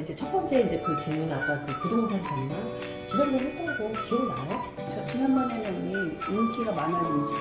이제 첫 번째 이제 그 질문 아까 그 부동산 전망 지난번에 했던 거 기억나요? 저 지난번에는 언니 인기가 많아진지.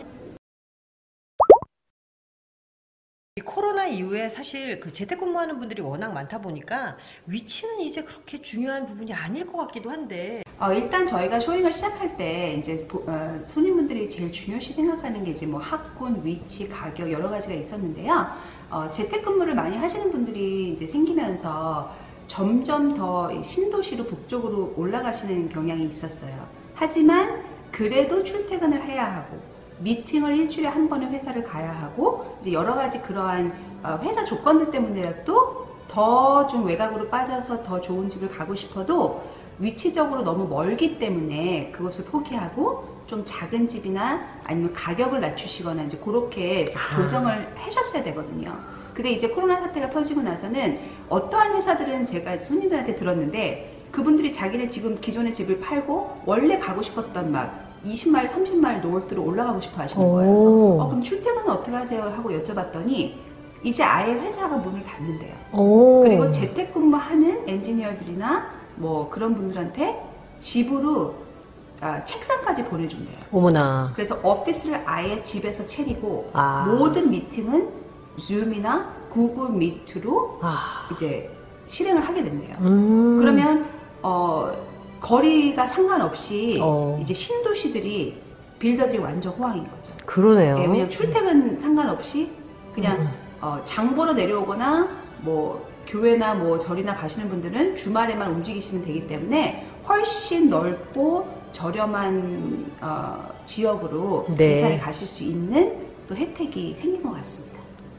이 코로나 이후에 사실 그 재택근무하는 분들이 워낙 많다 보니까 위치는 이제 그렇게 중요한 부분이 아닐 것 같기도 한데. 일단 저희가 쇼잉을 시작할 때 이제 손님분들이 제일 중요시 생각하는 게 이제 뭐 학군, 위치, 가격 여러 가지가 있었는데요. 재택근무를 많이 하시는 분들이 이제 생기면서 점점 더 신도시로 북쪽으로 올라가시는 경향이 있었어요. 하지만 그래도 출퇴근을 해야 하고 미팅을 일주일에 한 번은 회사를 가야 하고 이제 여러 가지 그러한 회사 조건들 때문에라도 더 좀 외곽으로 빠져서 더 좋은 집을 가고 싶어도 위치적으로 너무 멀기 때문에 그것을 포기하고 좀 작은 집이나 아니면 가격을 낮추시거나 이제 그렇게 조정을 하셨어야 되거든요. 근데 이제 코로나 사태가 터지고 나서는 어떠한 회사들은 제가 손님들한테 들었는데 그분들이 자기네 지금 기존의 집을 팔고 원래 가고 싶었던 막 20마일, 30마일 노을트로 올라가고 싶어 하시는 거예요. 그래서 그럼 출퇴근은 어떻게 하세요? 하고 여쭤봤더니 이제 아예 회사가 문을 닫는데요. 그리고 재택근무하는 엔지니어들이나 뭐 그런 분들한테 집으로 책상까지 보내준대요. 어머나. 그래서 오피스를 아예 집에서 차리고 모든 미팅은 줌이나 구글 미트로 이제 실행을 하게 된대요. 그러면 거리가 상관없이 이제 신도시들이 빌더들이 완전 호황인 거죠. 그러네요. 네, 왜냐면 출퇴근 상관없이 그냥 장 보러 내려오거나 뭐 교회나 뭐 절이나 가시는 분들은 주말에만 움직이시면 되기 때문에 훨씬 넓고 저렴한 지역으로 이사를 가실 수 있는 또 혜택이 생긴 것 같습니다.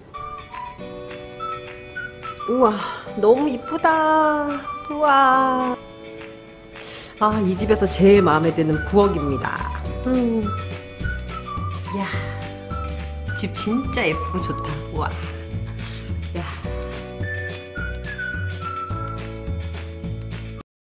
우와, 너무 이쁘다. 우와. 이 집에서 제일 마음에 드는 부엌입니다. 이야, 집 진짜 예쁘고 좋다. 우와.